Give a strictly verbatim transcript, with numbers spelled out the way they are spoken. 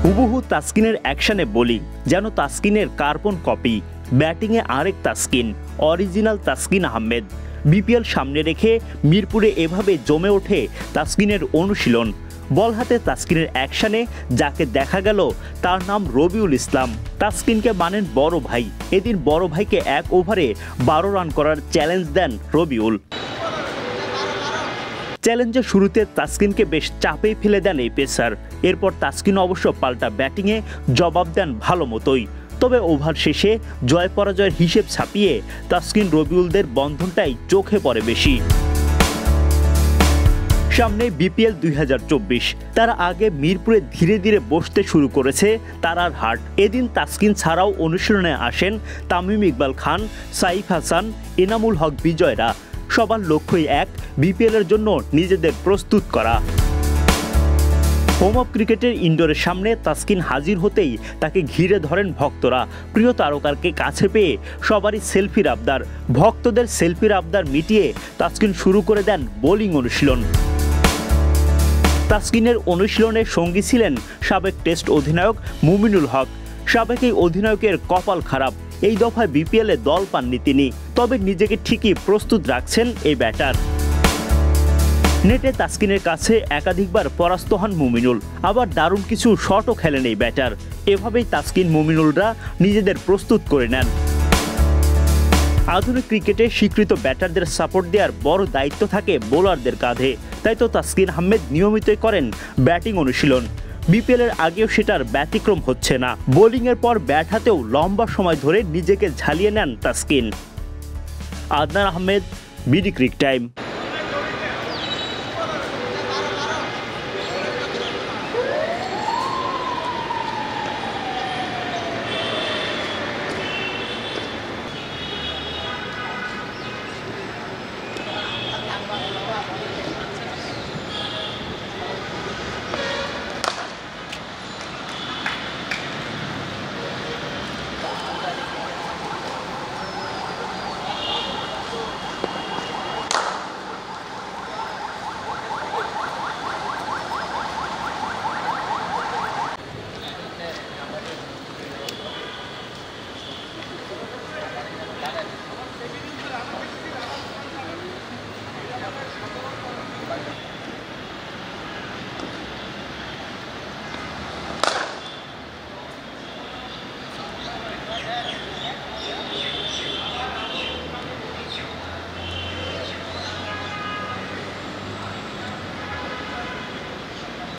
হুবহু তাসকিনের অ্যাকশনে বোলিং, যেন তাসকিনের কার্বন কপি। ব্যাটিংয়ে আরেক তাসকিন, অরিজিনাল তাসকিন আহমেদ। বিপিএল সামনে রেখে মিরপুরে এভাবে জমে ওঠে তাসকিনের অনুশীলন। বল হাতে তাসকিনের অ্যাকশনে যাকে দেখা গেল তার নাম রবিউল ইসলাম। তাসকিনকে মানেন বড় ভাই। এদিন বড় ভাইকে এক ওভারে বারো রান করার চ্যালেঞ্জ দেন রবিউল। চ্যালেঞ্জের শুরুতে তাসকিনকে বেশ চাপেই ফেলে দেন এই পেসার। এরপর তাসকিন অবশ্য পাল্টা ব্যাটিংয়ে জবাব দেন ভালো মতোই। তবে ওভার শেষে জয় পরাজয়ের হিসেব ছাপিয়ে তাসকিন রবিউলদের বন্ধনটাই চোখে পড়ে বেশি। সামনে বিপিএল দুই হাজার চব্বিশ। তার আগে মিরপুরে ধীরে ধীরে বসতে শুরু করেছে তারার হাট। এদিন তাসকিন ছাড়াও অনুশীলনে আসেন তামিম ইকবাল খান, সাইফ হাসান, এনামুল হক বিজয়রা। সবার লক্ষ্যই এক, বিপিএলের জন্য নিজেদের প্রস্তুত করা। হোম অফ ক্রিকেটের ইনডোরের সামনে তাসকিন হাজির হতেই তাকে ঘিরে ধরেন ভক্তরা। প্রিয় তারকাকে কাছে পেয়ে সবারই সেলফির আবদার। ভক্তদের সেলফির আবদার মিটিয়ে তাসকিন শুরু করে দেন বোলিং অনুশীলন। তাসকিনের অনুশীলনে সঙ্গী ছিলেন সাবেক টেস্ট অধিনায়ক মুমিনুল হক। সাবেক এই অধিনায়কের কপাল খারাপ, এই দফায় বিপিএলে দল পাননি তিনি। তবে নিজেকে ঠিকই প্রস্তুত রাখছেন এই ব্যাটার। নেটে তাসকিনের কাছে একাধিকবার পরাস্ত হন মুমিনুল, আবার দারুণ কিছু শটও খেলেন এই ব্যাটার। এভাবেই তাসকিন মুমিনুলরা নিজেদের প্রস্তুত করে নেন। আধুনিক ক্রিকেটে স্বীকৃত ব্যাটারদের সাপোর্ট দেওয়ার বড় দায়িত্ব থাকে বোলারদের কাঁধে। তাই তো তাসকিন আহমেদ নিয়মিতই করেন ব্যাটিং অনুশীলন। বিপিএলের আগেও সেটার ব্যতিক্রম হচ্ছে না। বোলিংয়ের পর ব্যাট হাতেও লম্বা সময় ধরে নিজেকে ঝালিয়ে নেন Taskin. Adnan Ahmed, BD cric time.